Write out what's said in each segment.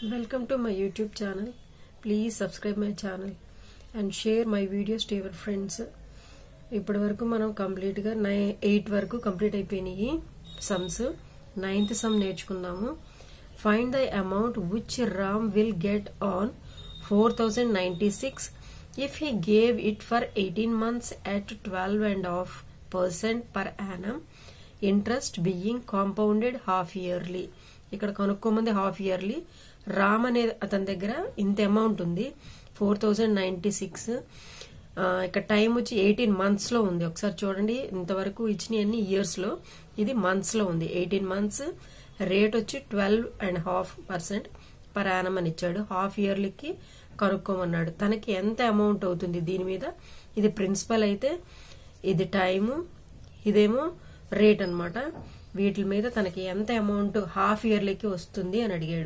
Welcome to my YouTube channel. Please subscribe my channel and share my videos to your friends. ఇప్పటి వరకు మనం complete గా 8 వరకు complete అయిపోయినాయి సమ్స్. 9th సమ్ నేర్చుకున్నాము. Find the amount which Ram will get on 4096 if he gave it for 18 months at 12.5% per annum, interest being compounded half yearly. ఇక్కడ కనుక్కోమంది half yearly. Ram అనే అతని దగ్గర ఇంత అమౌంట్ ఉంది 4096. ఇక్కడ టైం వచ్చి 18 months లో ఉంది. ఒకసారి చూడండి, ఇంతవరకు ఇచ్చిన అన్ని ఇయర్స్ లో, ఇది మంత్స్ లో ఉంది. 18 months, రేట్ వచ్చి 12.5% పర్ యానం అని ఇచ్చాడు. హాఫ్ ఇయర్లీకి కనుక్కోమన్నాడు. తనకి ఎంత అమౌంట్ అవుతుంది దీని మీద. ఇది ప్రిన్సిపల్ అయితే, ఇది టైము, ఇదేమో రేట్ అన్నమాట. వీటి మీద తనకి ఎంత అమౌంట్ హాఫ్ ఇయర్లీకి వస్తుంది అని అడిగాడు.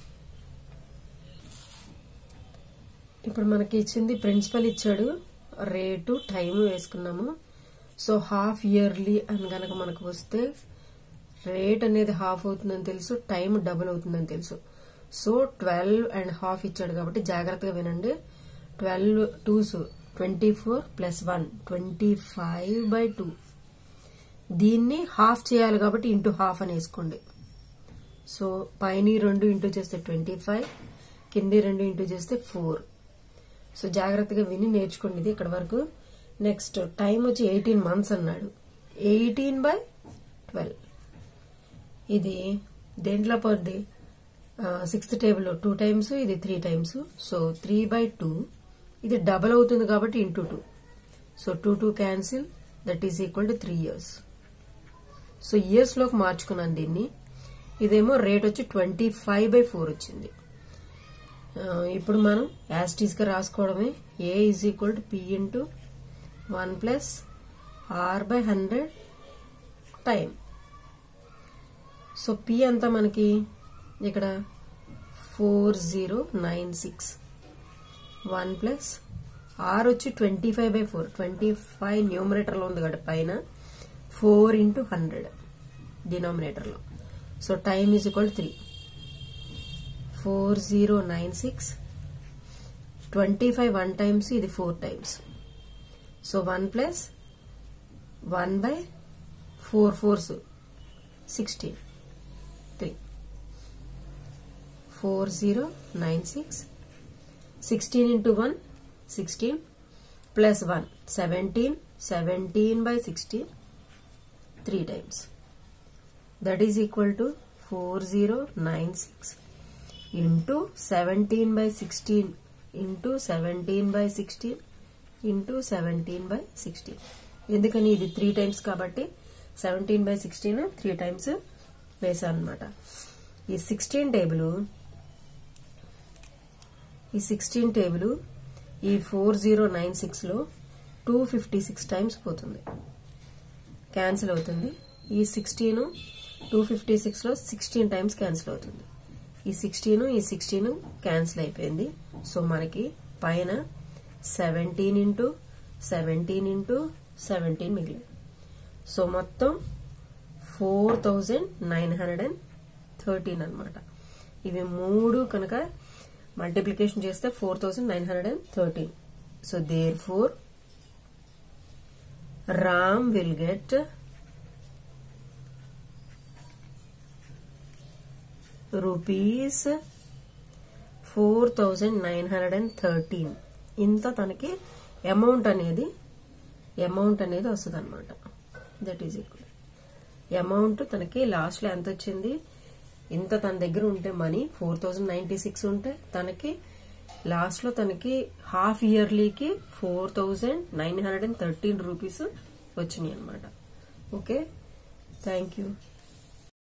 ఇప్పుడు మనకి ఇచ్చింది ప్రిన్సిపల్ ఇచ్చాడు, రేటు టైము వేసుకున్నాము. సో హాఫ్ ఇయర్లీ అని గనక మనకు వస్తే రేట్ అనేది హాఫ్ అవుతుందని తెలుసు, టైం డబుల్ అవుతుందని తెలుసు. సో 12.5 ఇచ్చాడు కాబట్టి జాగ్రత్తగా వినండి. 12 2s 24 + 1 25/2. దీన్ని హాఫ్ చేయాలి కాబట్టి ఇంటూ హాఫ్ అని వేసుకోండి. సో పైన 2 ఇంటూ చేస్తే 25, కింది 2 ఇంటూ చేస్తే 4. సో జాగ్రత్తగా విని నేర్చుకోండి ఇది ఇక్కడ వరకు. నెక్స్ట్ టైం వచ్చి 18 months అన్నాడు. 18/12 ఇది దేంట్లో పడుద్ది? 6th టేబుల్ 2 times, ఇది 3 times. సో 3/2 ఇది డబల్ అవుతుంది కాబట్టి into 2. So 2 cancel, that is equal to 3 years. So years లోకి మార్చుకున్నాను దీన్ని. ఇదేమో రేట్ వచ్చి 25/4 వచ్చింది. ఇప్పుడు మనం యాస్టీస్ గా రాసుకోవడమే. A is equal to P into 1 + R/100 time. So P అంతా మనకి ఇక్కడ 4096. 1 + R వచ్చి 25/4. 25 న్యూమరేటర్ లో ఉంది కాబట్టి పైన, 4 × 100 డినామినేటర్ లో. So time is equal to 3. 4096. 25 1 times, ఇది 4 times. So 1 + 1/4 4s 16. 3 4096. 16 × 1 16 + 1 17. 17/16 3 times. That is equal to 4096 into 17/16 into 17/16 into 17/16. ఎందుకని ఇది 3 times కాబట్టి 17/16 3 times వేసాను అన్నమాట. ఈ 16 టేబుల్ ఈ 4096 లో 256 times పోతుంది, క్యాన్సిల్ అవుతుంది. ఈ 16 256 లో 16 times క్యాన్సిల్ అవుతుంది. ఈ 16 క్యాన్సిల్ అయిపోయింది. సో మనకి పైన 17 × 17 × 17 మిగిలింది. సో మొత్తం 4913 అన్నమాట. ఇవి 3 కనుక మల్టిప్లికేషన్ చేస్తే 4913. So therefore Ram will get rupees 4913. ఇంత తనకి అమౌంట్ అనేది వస్తుంది అనమాట. దట్ ఈజ్ ఈక్వల్ అమౌంట్ తనకి లాస్ట్ లో ఎంత వచ్చింది, ఇంత తన దగ్గర ఉంటే మనీ 4096 ఉంటే తనకి లాస్ట్ లో తనకి హాఫ్ ఇయర్లీకి 4913 రూపీస్ వచ్చినాయి అనమాట. Okay, thank you.